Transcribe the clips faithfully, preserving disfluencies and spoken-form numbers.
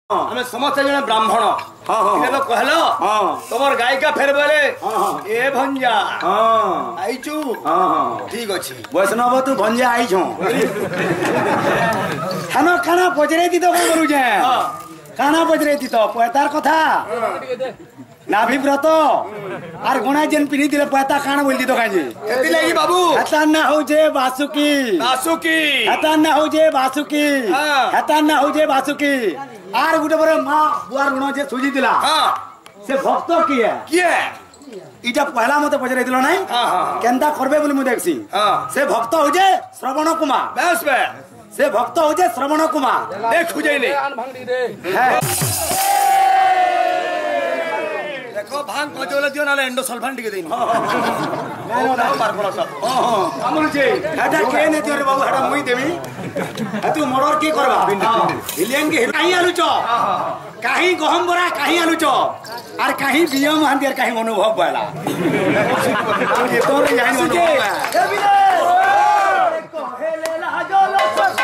हमें समस्त जन ब्राह्मण तो कहल तुम गायिका फेर बोले ए भंजा आईचु ठीक अच्छे वैष्णव तू भंजा आई छो खाना खाना पचरे दी तो कौन करू जे खाना पचरे दी तो पैतार कथा नाभि व्रत आर गुणा जेन पिनी दिले पैता खाना बोल दी तो काजे एति लागि बाबू हता ना हो जे बासुकी बासुकी हता ना हो जे बासुकी हता ना हो जे बासुकी आर गुटे बरे मां बुआर गुण जे सुजी दिला हां से भक्त किए किए इटा पहला मते पचरे दिलो नाही हां हां केनता करबे बोली मु देखसी हां से भक्त हो जे श्रवण कुमार बस बे से भक्त हो जे श्रवण कुमार देख खुजै नै है देखो भांग पजोले दियो नाले एंडो सल्फान टिके देइन ना ना मार पड़ा सब हां हां हमर जे हटा के ने दियो रे बाबू हटा मुई देबी तू मर्डर की करबा विलियन के काई आलू चॉप काई गहम बरा काई आलू चॉप आर काई बियम हांदियर काई अनुभव बला ये तोर यानी अनुभव ए बिले कोहेले लाजलो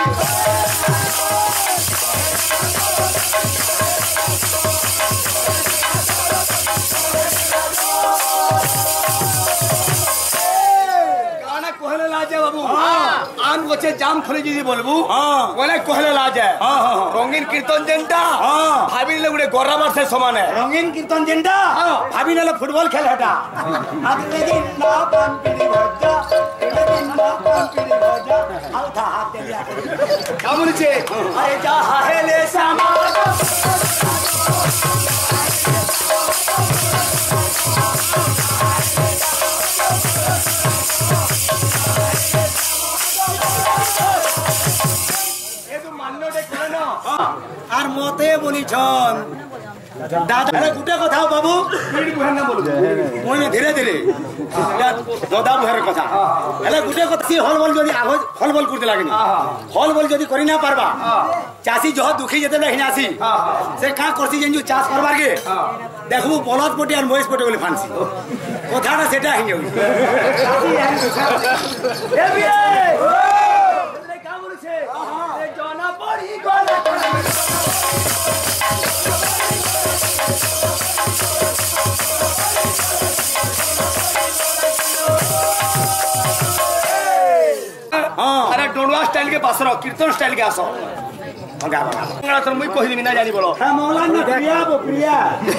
आन बच्चे जाम थोड़ी जी बोलबू बोले कहले लाजे रंगीन कीर्तन जेंटा भाभी ले गुडे गोरा मार से समान है रंगीन कीर्तन जेंटा भाभी ले फुटबॉल खेल हटा अगले दिन ना पान पीड़ी भजा अगले दिन ना पान पीड़ी भजा आउ था हाथ दे लिया कामुन छे अरे जा हेले समाज আর মতে বলিছন দাদা গুটে কথা বাবু মই ধীরে ধীরে দাদা বুহের কথা এলে গুটে কথা সি হল বল যদি আগ হল বল করতে লাগেনি হল বল যদি করি না পারবা চাষী যহ দুঃখী যেতে হিনা আসি সে কা করছি যেন চাষ করবার গে দেখবো বলদ পটি আর মহিষ পটি বলে ফানছি কথাটা সেটা হয়ে যাবে এ বিয়ে এ কা বলছে এ জনা পড়ি গলা अरे डोंडवा स्टाइल के पास रहो कीर्तन स्टाइल के आसो मंगा मंगा तो मुई कहि दिमी ना जानी बोलो हां मंगला ना प्रिया बो प्रिया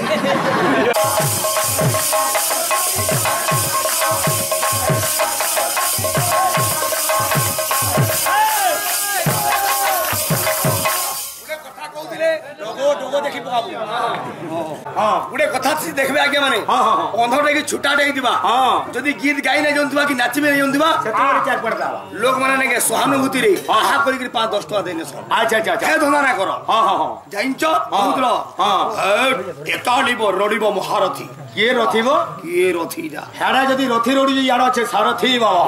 देखी पकाबू हां गुडे कथा देखबे आगे माने हां हां अंधटे की छुटा दे दिबा हां जदी गीत गाई नै जोंतबा कि नाची में जोंतबा सेतरे चार पड़ता लोग माने ने के सहानुभूति रे आहा करी के पाँच दस टका देने सर अच्छा अच्छा अच्छा हे धंदा ना करो हां हां हां जाइंचो बुदलो हां एतालिबो रडिबो महारथी के रथिबो के रथीडा हेडा जदी रथी रोडी याडा छे सारथी बाबा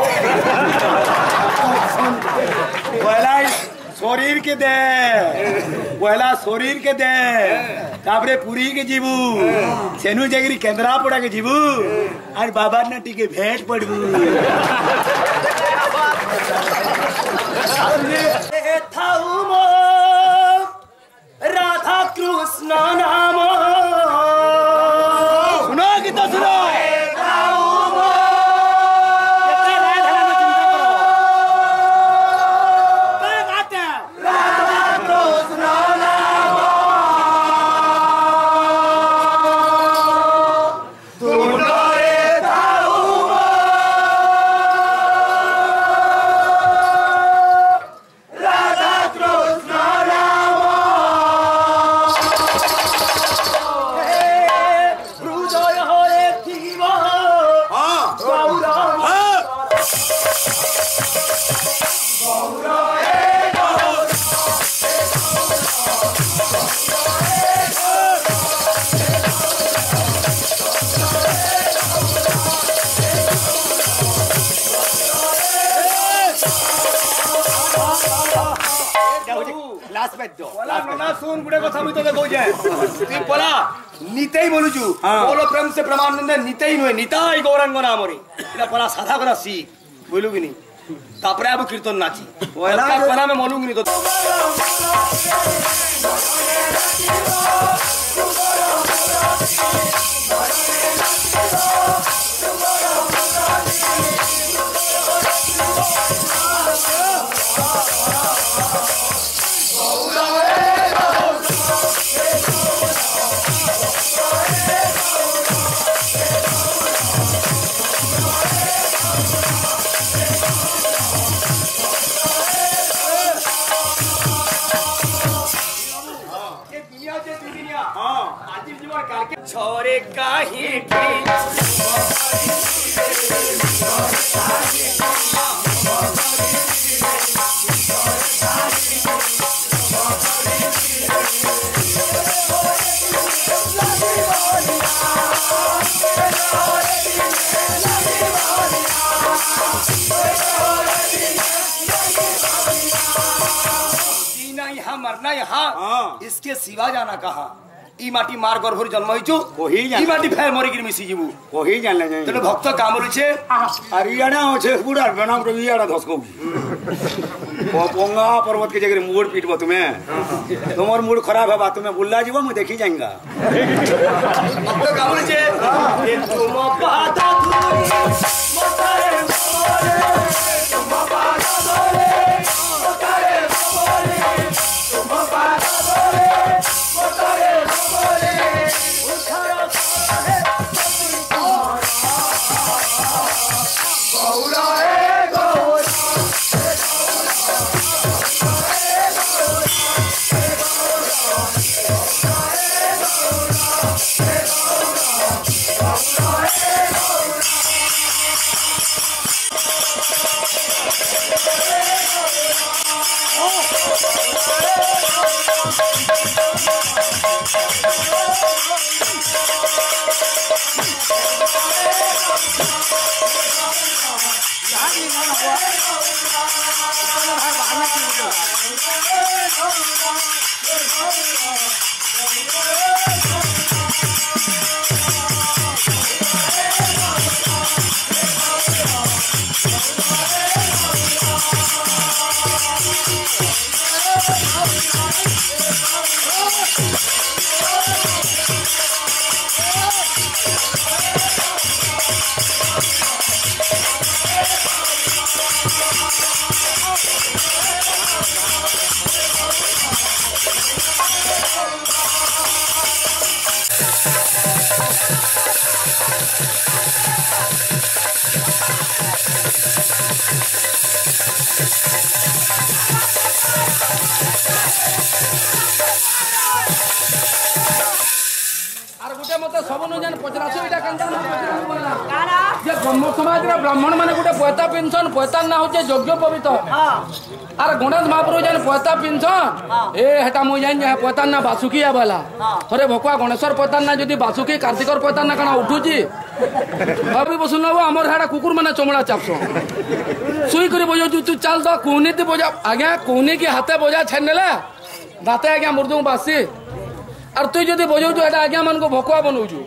बोलाई शरीर के दे पहला शरीर के दे तापरे पुरी के जीवू सेनु जगरी केंद्रापड़ा के जीवू आज बाबा ने टिके भेंट पड़बू राधा कृष्ण नाम सुनो गीत सुनो सुन गुडे कथा मुई तोते कहू जाय तू पला नितेई बोलुचु बोलो प्रेम से प्रमाण दे नितेई नुए निताई गौरांग नामरी इला पला साधा करा सी बोलु कि नी तापरे अब कीर्तन नाची पहला पहला में मालूम नहीं तो छोरे काहे जीना यहाँ मरना यहाँ, इसके सिवा जाना कहाँ। ई माटी मार गर्भर जन्म होइछु कोही ई माटी फेर मरि गिर मिसी जीवु कोही जानले नै तले भक्त कामरु छे हरियाणा होछे बुढ़ा बनाम तो इयाडा धसको पोंगा पर्वत के जगह मूड पीटबो तुम्हें तुम्हार मूड खराब है बात तुम्हें बुल्ला जीवो मैं देखी जाएगा भक्त कामरु छे ये तुम पाता धुरी मोतारे मोरे तुम पाता धोरे मोतारे मोरे तुम पाता धोरे मोतारे ब्राह्मण माने गोटे पयता पिनसन पयता ना होचे योग्य पवित्र आर गणेश महाप्रभु जान पयता पिनसन ए हेटा मु जान जा पयता ना बासुकी आबाला थरे भकुआ गणेशर पयता ना जदी बासुकी कार्तिकर पयता ना कना उठुची अभी बसुन लो हमर हाडा कुकुर माने चमड़ा चापसो सुई करे बजो तू चल द कोने ते बजा आज्ञा कोने के हाथे बजा छनेला दाते आज्ञा मुर्दू बासी और तू जदी बजो तू एटा आज्ञा मन को भकुआ बनउजु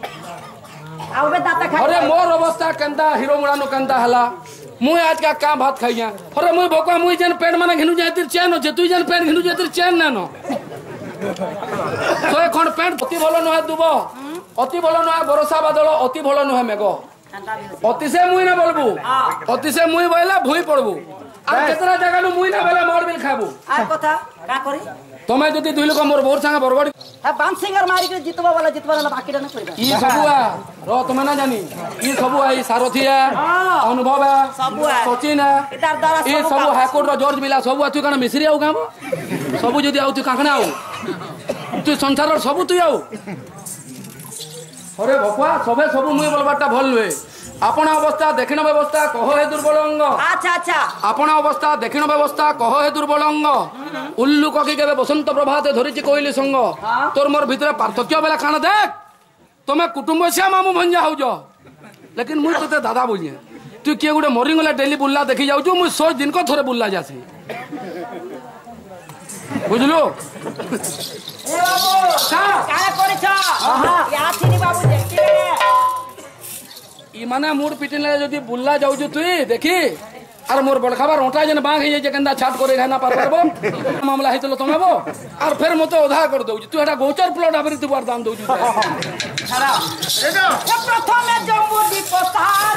अरे मोर अवस्था केंता हीरो मुड़ानो केंता हला मुई आज का काम भात खाइया अरे मुई भकुआ मुई जन पेट माने घिनु जातिर चैन होचे तू जन पेट घिनु जातिर चैन ना नो सोए खण पेट अति भलो नहे दुबो अति भलो नहे बरसा बादल अति भलो नहे मेघ अति से मुई ना बोलबू अति से मुई बोला भुई पड़बू आ केतरा जगह नु मुई ना बोला मोर बिल खाबू आ कथा का करी तमे जदी दुई लोक मोर बोर संगे बरगडी हा बाम सिंगर मारी के जितबा वाला जितबा वाला बाकी न करबा ई सबुआ रो तमे ना जानी ई सबुआ ई सारथिया अनुभव सबुआ सचिन इधर दारा ई सब हाईकोर्ट रो जज बिला सबुआ तू कना मिसरी आउ गाम सबु जदी आउ तू काखना आउ तू संसार सबु तू आउ अरे भकुआ सबे सबु मुई बोलबाटा भल हुए आपण अवस्था देखिन व्यवस्था कह हे दुर्बल अंग अच्छा अच्छा आपण अवस्था देखिन व्यवस्था कह हे दुर्बल अंग उल्लू ककी केबे बसंत प्रभाते धरिछि कोइली संग तोर मोर भितरे पार्थक्य बेला कान देख तमे कुटुंब से मामू भंजा होजो लेकिन मुई तते दादा बोलिए तू के गुडे मरि गला डेली बुल्ला देखि जाउछु मुई सौ दिन को थोरे बुल्ला जासी बुझलो ए बाबू का का करिछ या थिनी बाबू देखिले ई माने मूड पिटिले जदी बुल्ला जाउछु तुई देखी আর মোর বড়খাবার ওটা যেন বাঘ হয়ে যে কেন্দা ছাট করে খানা পার পারবো মামলা হইতলো তোমাবো আর ফের মতো অধা করে দউছি তুই এটা গোচর প্লট আবরি তুই আর দাম দউছি ছাড়া প্রথমে জম্বুদি পসার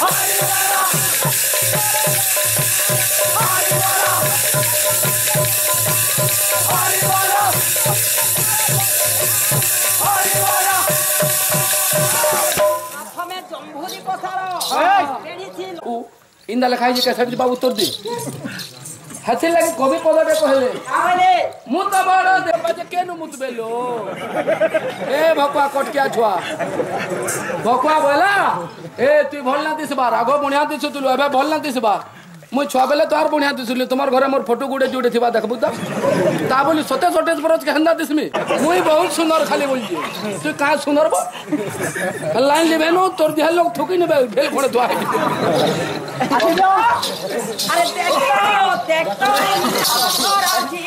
প্রথমে জম্বুদি পসার পেড়িছিল ইন্দা লেখা হয়েছে কেসারি বাবু উত্তর দি হাসি লাগে কবি পদটা কহলে আরে মুতা বড় দেবা যে কেন মুতবেলো এ ভকুয়া কটকিয়া ছুয়া ভকুয়া বলা এ তুই ভাল না দিসবার আগো বনিয়া দিছ তুই এবে ভাল না দিসবার মুই ছুয়া বেলে তোর বনিয়া দিছিলি তোমার ঘরে মোর ফটো গুড়ে জুড়ে থিবা দেখবু তো তা বলি সতে সতে বরজ কেন্দা দিসমি মুই বহুত সুন্দর খালি বলছি তুই কা সুন্দর বো লাইন লিবে নো তোর দেহ লোক ঠকি নেবে ঢেল পড়ে তো আরে দেখো দেখো রাজি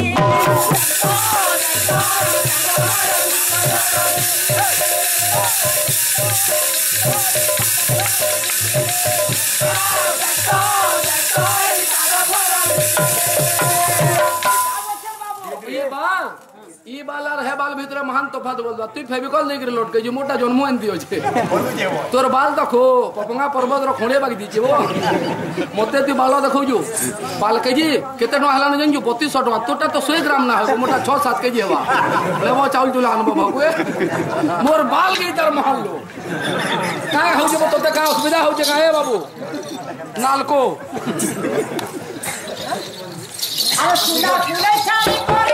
ই বালার হে বাল ভিতরে মহান তফাত বলবা তুই ফেভিকল দেই করে লটকে যে মোটা জন্ম এন্তি হচ্ছে তোর বাল দেখো পপঙ্গা পর্বত র খড়ে বাকি দিছে ও মতে তুই বাল দেখৌজু বাল কেজি কেতে টাকা হলান জানজু বত্রিশশো টাকা তোরটা তো শহে গ্রাম না হবে মোটা ছ সাত কেজি হবা লেবো চাউল তুলা আনবো বাবু মোর বাল কে তার মহাল লো কায় হউছে তোতে কা অসুবিধা হউছে কায়ে বাবু নালকো আরে সুনা ফুলে ছাড়ি করে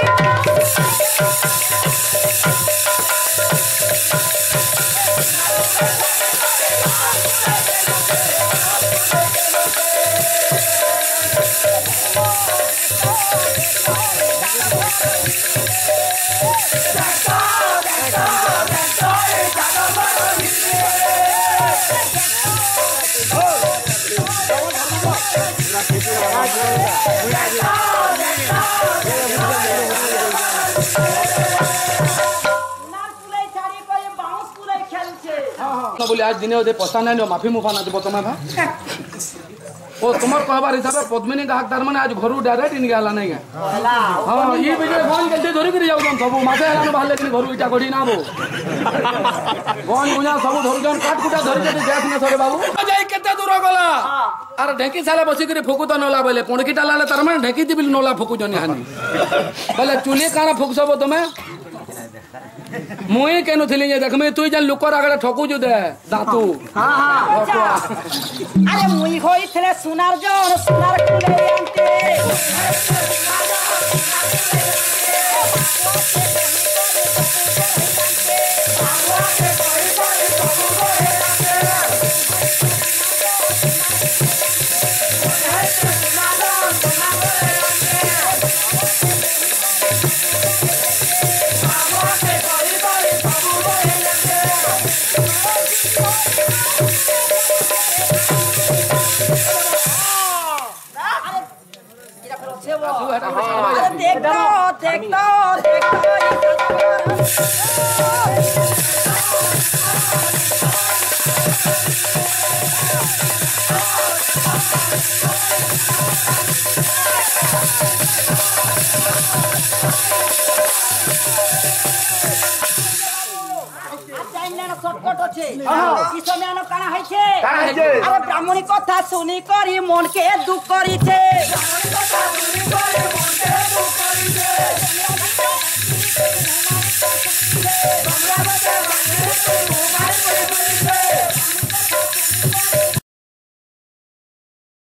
बोले आज दिन पसा ना माफी मुफा ना देव तुम भा ओ तुम कहबार हिसाब से पद्मिनी ग्राहकदार मैंने आज घर डायरेक्ट इनके आला नहीं हाँ ये भितर गन के धरिक जाऊन सब मसे हलान बाहर लेकिन घर इटा गढ़ी ना बो गन गुजा सब धरुजन काट कुटा धरि गैस न सरे बाबू जाई केते दूर गला अरे ढेकी साले बसी कर फुकु तो नला बोले पुणकी टाला तार मैंने ढेकी दिबिल नला फुकु जनी हानि बोले चुली काना फुकसब तुम्हें मुई केनु थिली जे देखमे तुई जन लोकर आगले ठकु जु दे दातू हां हां अरे मुई होई थले सुनार जन सुनार कुले आंते देखो देखो देखो ब्राह्मणी कथा सुनी करी मन के दुख करी छे